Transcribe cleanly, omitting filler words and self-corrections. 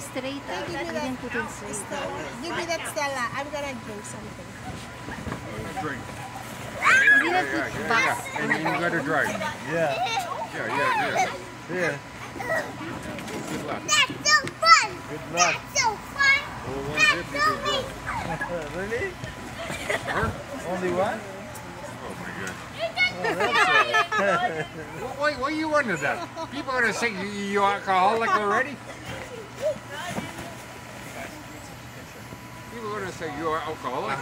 straight. You didn't put it straight. Give me that, Stella. I'm gonna drink something. Drink. You didn't put back. And then you gotta drink. Yeah. Yeah. Yeah. Good luck. That's so fun! Good luck. That's so fun! Oh, one That's zip, so you big! Really? Huh? Only one? Oh my God. Oh, that's it. Why you wonder that? People are gonna say you alcoholic already? People are gonna say you're alcoholic.